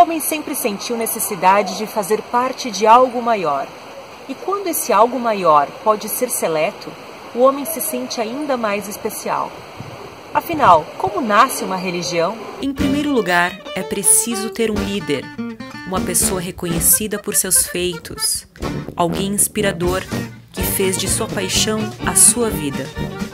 homem sempre sentiu necessidade de fazer parte de algo maior. E quando esse algo maior pode ser seleto, o homem se sente ainda mais especial. Afinal, como nasce uma religião? Em primeiro lugar, é preciso ter um líder, uma pessoa reconhecida por seus feitos, alguém inspirador que fez de sua paixão a sua vida.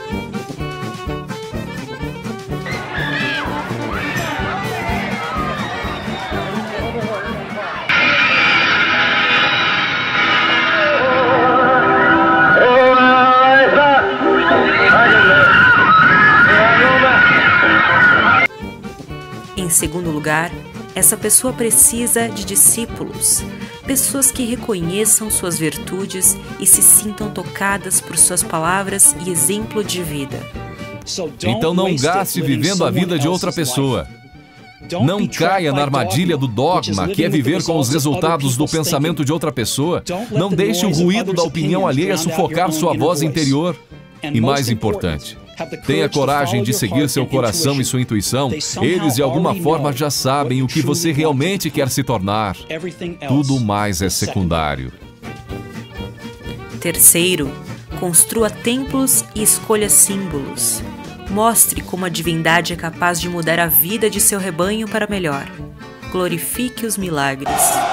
Em segundo lugar, essa pessoa precisa de discípulos, pessoas que reconheçam suas virtudes e se sintam tocadas por suas palavras e exemplo de vida. Então não gaste vivendo a vida de outra pessoa. Não caia na armadilha do dogma, que é viver com os resultados do pensamento de outra pessoa. Não deixe o ruído da opinião alheia sufocar sua voz interior. E mais importante, tenha coragem de seguir seu coração e sua intuição. Eles, de alguma forma, já sabem o que você realmente quer se tornar. Tudo mais é secundário. Terceiro, construa templos e escolha símbolos. Mostre como a divindade é capaz de mudar a vida de seu rebanho para melhor. Glorifique os milagres.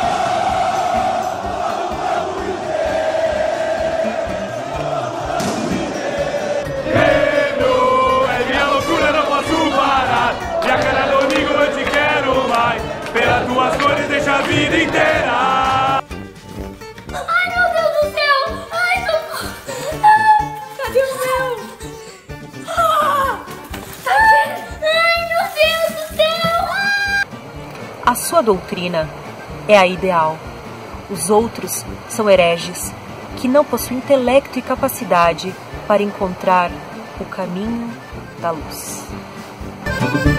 Pelas tuas cores deixa a vida inteira. Ai, meu Deus do céu! Ai, cadê o meu? Ai, meu Deus do céu! A sua doutrina é a ideal. Os outros são hereges, que não possuem intelecto e capacidade para encontrar o caminho da luz.